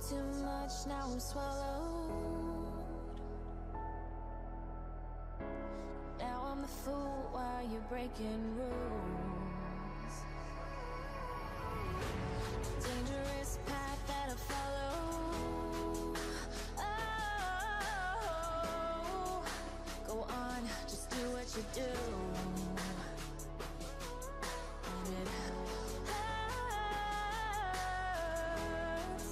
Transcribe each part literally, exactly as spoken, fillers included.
too much, now I'm swallowed. Now I'm the fool while you're breaking rules. Dangerous path that I follow. Oh, go on, just do what you do. And it hurts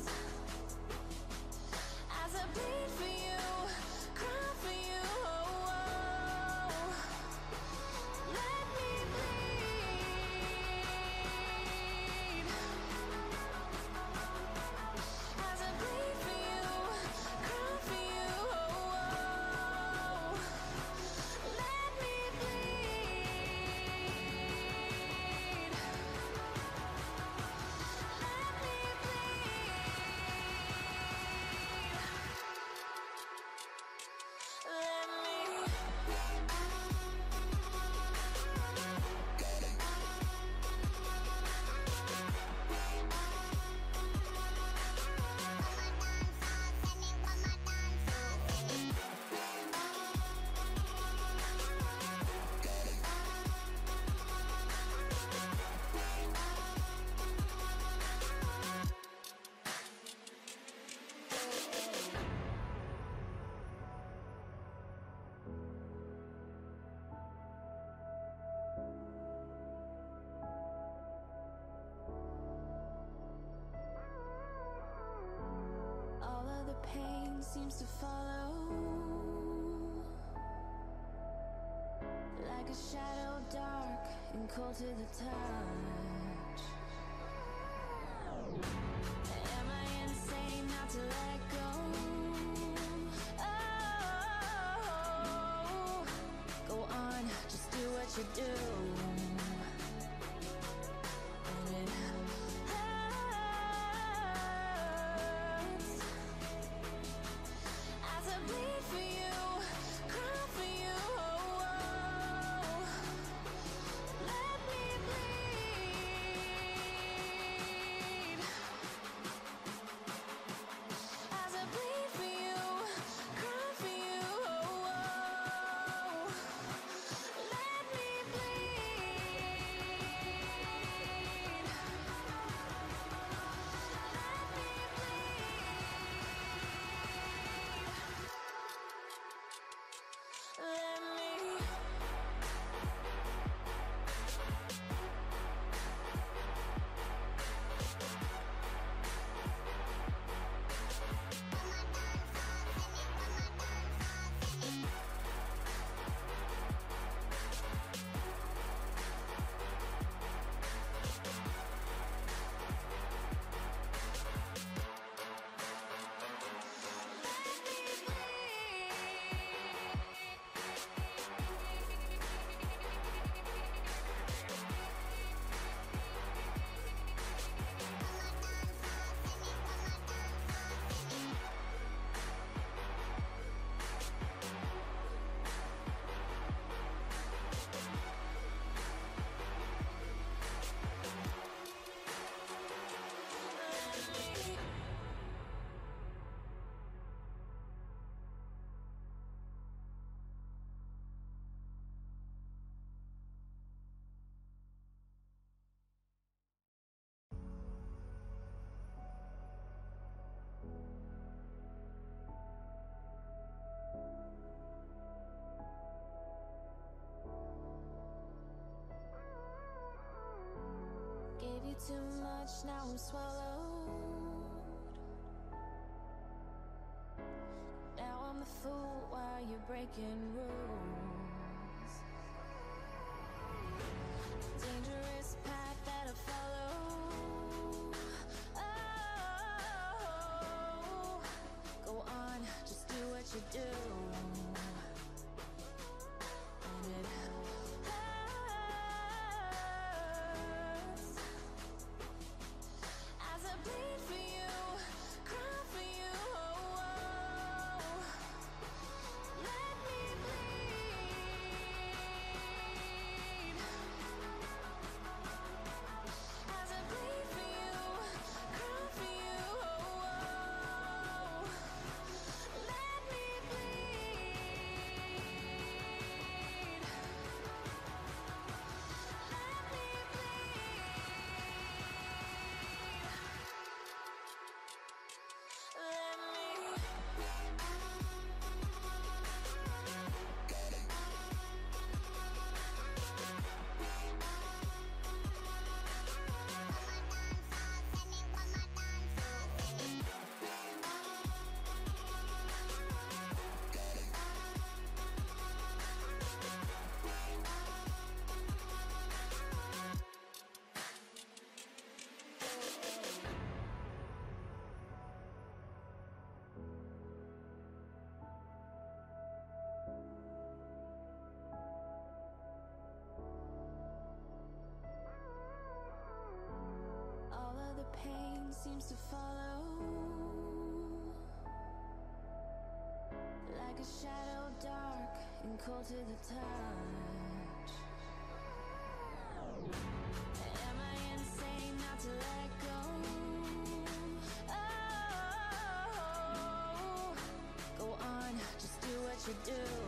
as I bleed for you, cry for you. Oh, oh. Let me bleed as I bleed for you, cry for you. Oh, oh. Let me bleed. Let me bleed. Let me. All of the pain seems to follow, like a shadow, dark and cold to the touch. Am I insane not to let go? Oh, go on, just do what you do. And it hurts as I bleed for you, cry for you. Oh, oh. Let me bleed as I bleed for you, cry for you. Oh, oh. Let me bleed. Let me bleed. Let me. Gave you too much, now I'm swallowed. Now I'm the fool while you're breaking rules. Dangerous path that I follow. Oh, go on, just do what you do. And it hurts as I bleed for you, cry for you. Oh, oh. Let me bleed. cold to the touch. Am I insane not to let go? Oh, go on, just do what you do.